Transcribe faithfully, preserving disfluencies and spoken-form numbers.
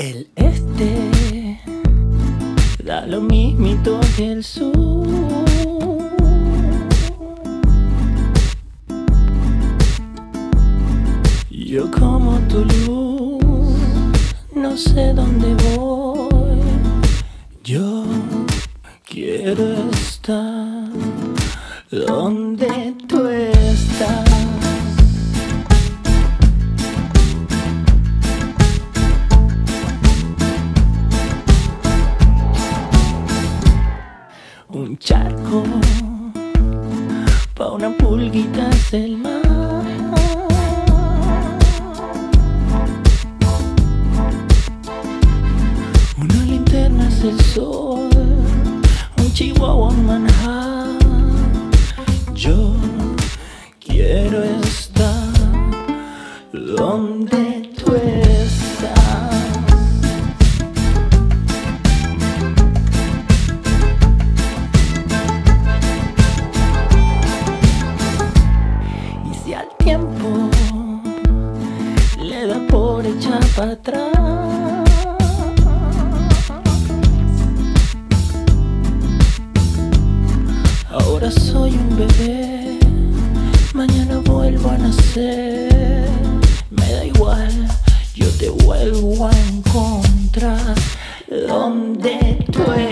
El este da lo mismito que el sur. Yo como tu luz, no sé dónde voy. Yo quiero estar donde tú estás. Un charco pa' una pulguita es el mar. Una linterna es el sol, un chihuahua en Manhattan. Yo quiero estar donde tú estás. Y si al tiempo le da por echar para atrás, ahora soy un bebé, mañana vuelvo a nacer. Me da igual, yo te vuelvo a encontrar donde tú estés.